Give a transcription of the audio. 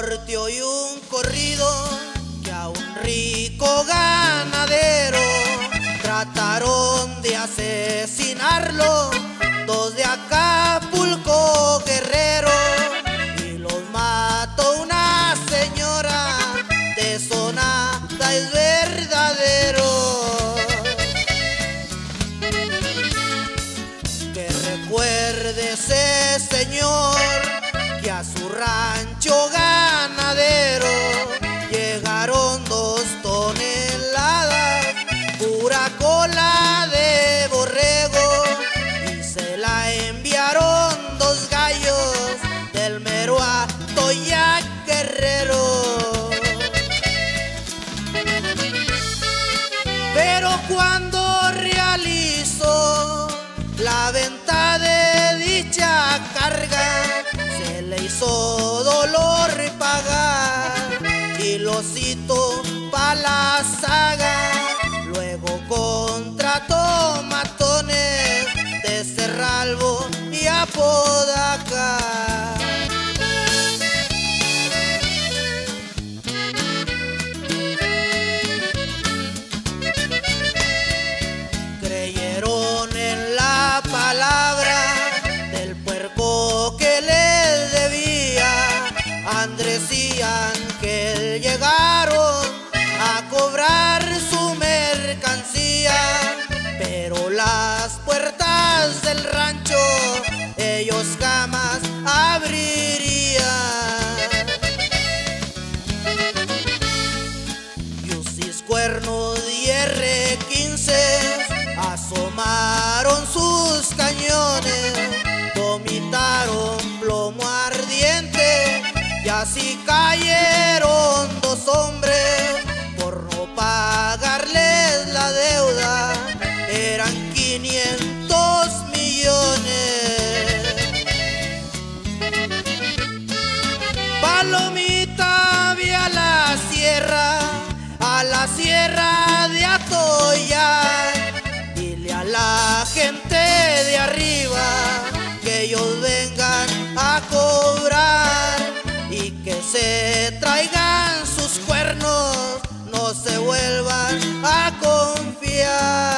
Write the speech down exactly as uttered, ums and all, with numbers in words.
norte oí un corrido que a un rico ganadero trataron de asesinarlo dos de Acapulco, Guerrero, y los mató una señora de Sonata, es verdadero. Que recuerde ese señor que a su rancho ganadero llegaron dos toneladas, pura cola de borrego, y se la enviaron dos gallos del mero Atoyac, Guerrero. Pero cuando realizó la venta de dicha carga, se le hizo dolor pagar y lo citó pa' la saga. Luego contrató matones de Cerralbo y Apodaca. Creyeron en la palabra del puerco que les debía. Andrés y Ángel llegaron a cobrar su mercancía, pero las puertas del rancho ellos jamás abrirían. Yusis, cuernos y erre quince asomaron sus cañones, vomitaron plomo ardiente y así cayeron dos hombres por no pagarles la deuda. Eran quinientos millones. Palomita vía la sierra, a la sierra de Atoyac. Dile a la gente de arriba que ellos vengan a cobrar y que se traigan sus cuernos, no se vuelvan a confiar.